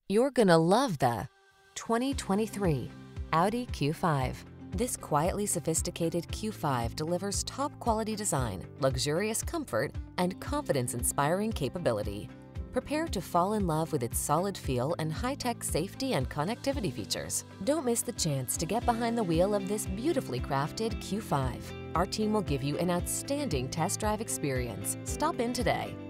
You're gonna love the 2023 Audi Q5. This quietly sophisticated Q5 delivers top-quality design, luxurious comfort, and confidence-inspiring capability. Prepare to fall in love with its solid feel and high-tech safety and connectivity features. Don't miss the chance to get behind the wheel of this beautifully crafted Q5. Our team will give you an outstanding test drive experience. Stop in today.